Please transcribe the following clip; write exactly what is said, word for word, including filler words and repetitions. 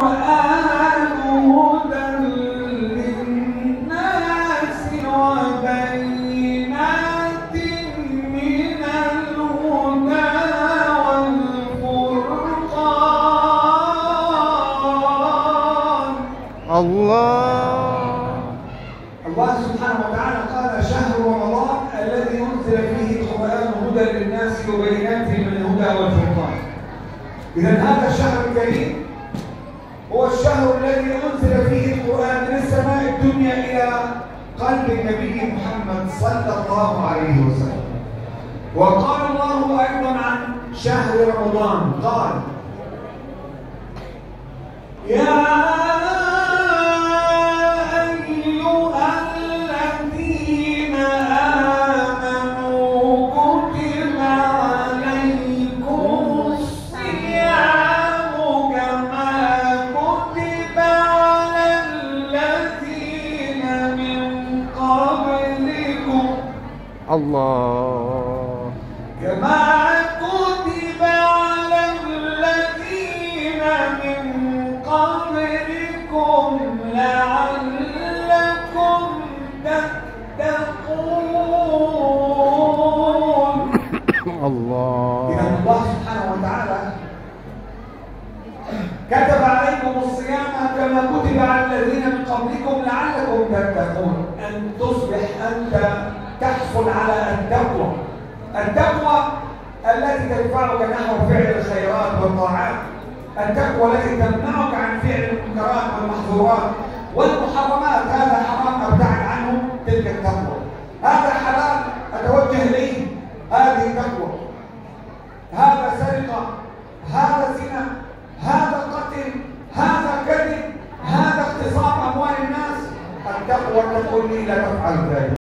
القرآن هدى للناس وبينات من الهدى والفرقان. الله الله سبحانه وتعالى قال: شهر رمضان الذي أنزل فيه القرآن هدى للناس وبينات من الهدى والفرقان. إذا هذا الشهر الكريم هو الشهر الذي أنزل فيه القرآن من السماء الدنيا إلى قلب النبي محمد صلى الله عليه وسلم. وقال الله أيضا عن شهر رمضان، قال: يا أيها الذين آمنوا كتب عليكم الصيام كما كتب على الذين من قبلكم الله كما كتب على الذين من قبلكم لعلكم تتقون. الله إذا الله سبحانه وتعالى كتب عليكم الصيام كما كتب على الذين من قبلكم لعلكم تتقون، أن تصبح أنت تحصل على التقوى، التقوى التي تدفعك نحو فعل الخيرات والطاعات، التقوى التي تمنعك عن فعل المنكرات والمحظورات والمحرمات. هذا حرام ابتعد عنه، تلك التقوى. هذا حلال اتوجه اليه، هذه تقوى. هذا سرقه، هذا زنا، هذا قتل، هذا كذب، هذا اغتصاب اموال الناس. التقوى تقول لي لا تفعل ذلك.